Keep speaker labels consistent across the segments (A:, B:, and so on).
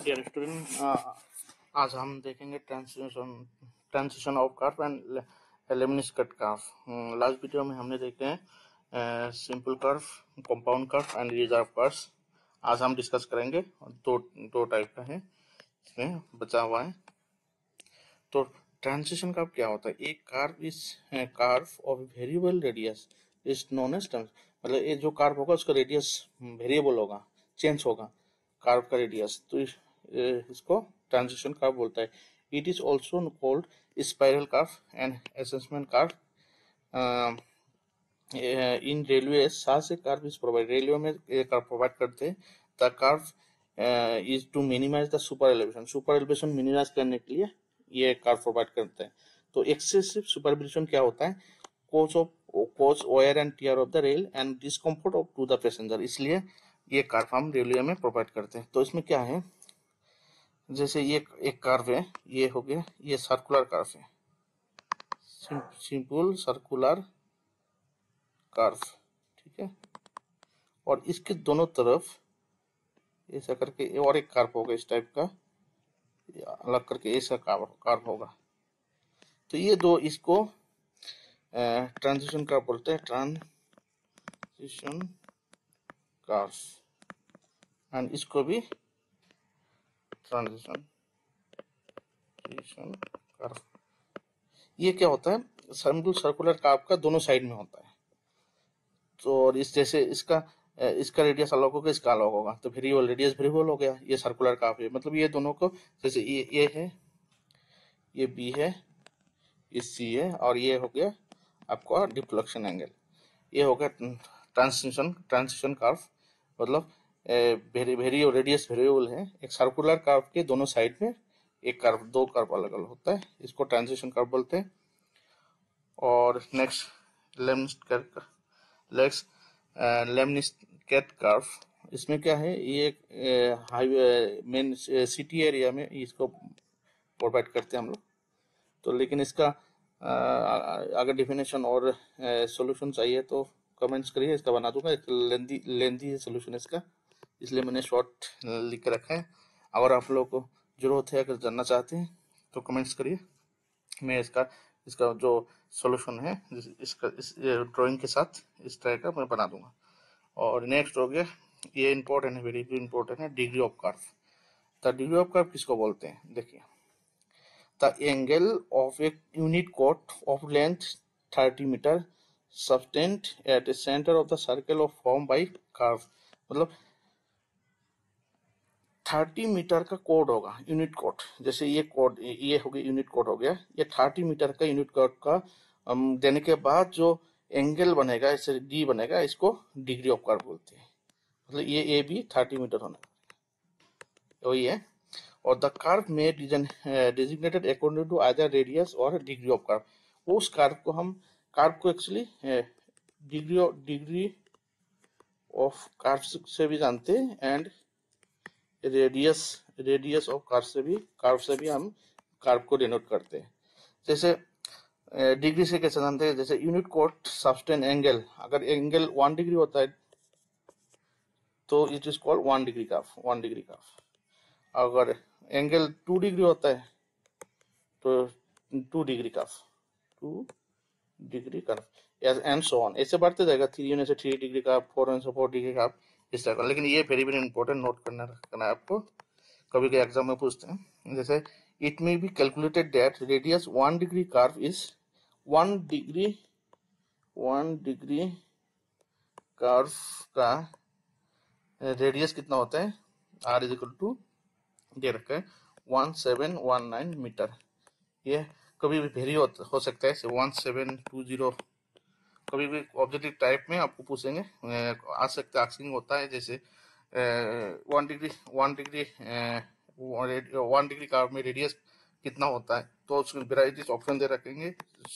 A: Dear student, आज हम देखेंगे transition of curve and lemniscate curve. Last video में हमने देखे हैं simple curve, compound curve and reverse curves. आज हम डिस्कस करेंगे। दो टाइप का है, इसमें बचा हुआ है। तो ट्रांजिशन कर्व क्या होता है? एक curve is curve of variable radius is known as मतलब ये जो कर्व होगा उसका रेडियस वेरिएबल होगा, चेंज होगा कर्व का रेडियस, तो इसको ट्रांजिशन कर्व बोलता है। It is also called spiral curve and easement curve. In railway से कर्व इज प्रोवाइड, रेलवे में कर्व प्रोवाइड करते हैं। The curve is to minimize the super elevation minimize करने के लिए ये कर्व प्रोवाइड करते हैं। तो एक्सेसिव सुपर एलिवेशन क्या होता है? cause wear and tear of the rail and discomfort of to the passenger, इसलिए ये कर्व हम रेलवे में प्रोवाइड करते हैं। तो इसमें क्या है, जैसे ये एक कर्व है, ये हो गया, ये सर्कुलर कर्व है, सिंपल सर्कुलर कर्व, ठीक है। और इसके दोनों तरफ ऐसा करके और एक कर्व होगा इस टाइप का, अलग करके ऐसा कर्व होगा। तो ये दो, इसको ट्रांजिशन कर्व बोलते हैं, ट्रांजिशन कर्व, एंड इसको भी ट्रांजिशन कर्व। ये क्या होता है? सिंपल सर्कुलर कर्व का दोनों साइड में होता है। तो इस जैसे इसका रेडियस अलग होगा, इसका अलग होगा, तो वेरिएबल रेडियस वेरिएबल हो गया। ये सर्कुलर कर्व है, मतलब ये दोनों को, जैसे ये है, ये बी है, ये सी है, और ये हो गया आपका डिफ्लेक्शन एंगल। ये हो गया ट्रांजिशन कर्व, मतलब वेरिएबल रेडियस वेरिएबल है। एक सर्कुलर कर्व के दोनों साइड में एक कर्व, दो कर्व अलग अलग होता है, इसको ट्रांजिशन कर्व बोलते हैं। और नेक्स्ट लेमनिस्केट कर्व, इसमें क्या है, ये हाईवे मेन सिटी एरिया में इसको प्रोवाइड करते हैं हम लोग। तो लेकिन इसका अगर डिफिनेशन और सॉल्यूशन चाहिए तो कमेंट्स करिए, इसका बना दूंगा। एक लेंदी है सॉल्यूशन इसका, इसलिए मैंने शॉर्ट लिख के रखा है। अगर आप लोगों को जरूरत है, अगर जानना चाहते हैं तो कमेंट्स करिए, मैं इसका जो सॉल्यूशन है इसका इस ड्राइंग के साथ इस तरह का मैं बना दूंगा। और नेक्स्ट हो गया, ये इंपॉर्टेंट है, वेरी इंपॉर्टेंट है, degree of curve. The degree of curve किसको बोलते हैं? देखिए, the angle of a unit कॉट of length 30 metre subtended at the centre of the circle of form by curve, मतलब 30 मीटर का कोड होगा, यूनिट कोड। जैसे ये कोड, ये हो गया यूनिट कोड हो गया, ये 30 मीटर का यूनिट कोड का देने के बाद जो एंगल बनेगा, इससे डी बनेगा, इसको डिग्री ऑफ कर्व बोलते हैं। मतलब ये ए भी 30 मीटर होना वही है। और द कर्व में designated according to either radius और डिग्री ऑफ कर्व। उस कर्व को एक्चुअली डिग्री ऑफ कर्व से भी जानते हैं, एंड रेडियस ऑफ कर्व से भी हम कर्व को डिनोट करते हैं। जैसे डिग्री से कैसे जानते हैं? जैसे यूनिट कोट सब्सटेंड एंगल, अगर एंगल 1 डिग्री होता है तो it is called 1 degree curve. अगर एंगल 2 डिग्री होता है तो 2 degree curve, and so on, ऐसे बढ़ते जाएगा। 3 होने से 3 डिग्री कर्व, 4 होने से 4 डिग्री कर्व, इस तरह का। लेकिन ये वेरी इंपॉर्टेंट, नोट करना है आपको, कभी के एग्जाम में पूछते हैं। जैसे it may be calculated that radius 1 degree curve is 1 degree curve का रेडियस कितना होता है? आर इज इक्वल टू दे रखा है 1719 मीटर। ये कभी भी वेरी हो सकता है, 1720, कभी भी ऑब्जेक्टिव टाइप में आपको पूछेंगे, आ सकता है, आस्किंग होता है। जैसे 1 डिग्री कर्व में रेडियस कितना होता है, तो उसमें वेराइटीज ऑप्शन दे रखेंगे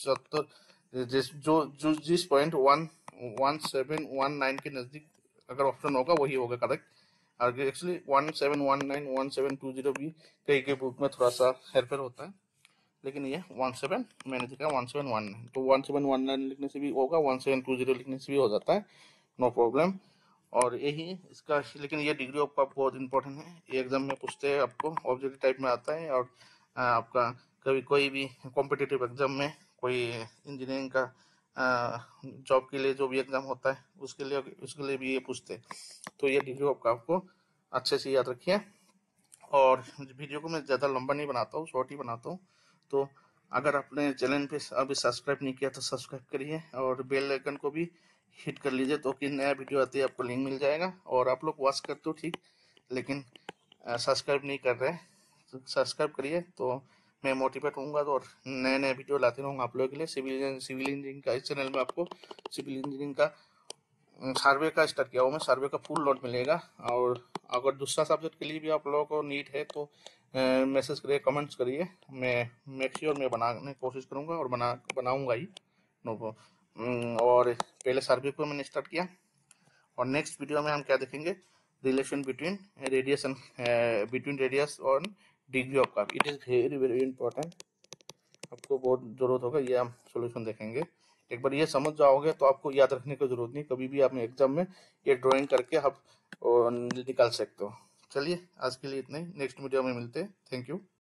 A: 70, जिस पॉइंट 1719 के नजदीक अगर ऑप्शन होगा वही होगा करेक्ट। एक्चुअली 1719 1720 भी कई बुक में थोड़ा सा हेरफेर होता है, लेकिन ये 17 मैंने लिखा 1719, तो 1719 लिखने से भी होगा, 1720 लिखने से भी हो जाता है, नो प्रॉब्लम। और यही इसका, लेकिन ये डिग्री ऑफ कर्व बहुत इंपॉर्टेंट है, ये एग्जाम में पूछते हैं आपको, ऑब्जेक्टिव टाइप में आता है। और आपका कभी कोई भी कॉम्पिटिटिव एग्जाम में, कोई इंजीनियरिंग का जॉब के लिए जो भी एग्जाम होता है उसके लिए भी ये पूछते हैं। तो ये डिग्री ऑफ कर्व को अच्छे से याद रखिए। और वीडियो को मैं ज़्यादा लंबा नहीं बनाता हूँ, शॉर्ट ही बनाता हूँ। तो अगर आपने चैनल पे अभी सब्सक्राइब नहीं किया तो सब्सक्राइब करिए और बेल आइकन को भी हिट कर लीजिए, तो कि नया वीडियो आती है आपको लिंक मिल जाएगा। और आप लोग वॉच करते हो ठीक, लेकिन सब्सक्राइब नहीं कर रहे, तो सब्सक्राइब करिए, तो मैं मोटिवेट होऊंगा तो और नए नए वीडियो लाते रहूँगा आप लोगों के लिए। सिविल इंजीनियरिंग का इस चैनल में आपको सिविल इंजीनियरिंग का सर्वे का स्टार्ट किया हुआ मैं, सर्वे का फुल नोट मिलेगा। और अगर दूसरा सब्जेक्ट के लिए भी आप लोगों को नीड है तो मैसेज करिए, कमेंट्स करिए, मैं मेक श्योर मैं बनाने की कोशिश करूँगा और बनाऊँगा ही। नो और पहले सर्वे को मैंने स्टार्ट किया, और नेक्स्ट वीडियो में हम क्या देखेंगे, रिलेशन बिटवीन रेडियस और degree of curve. It is very very important, आपको बहुत ज़रूरत होगा, ये हम सॉल्यूशन देखेंगे। एक बार ये समझ जाओगे तो आपको याद रखने की ज़रूरत नहीं, कभी भी आपने एग्जाम में ये ड्राइंग करके आप निकाल सकते हो। चलिए आज के लिए इतना ही, नेक्स्ट वीडियो में मिलते हैं। Thank you.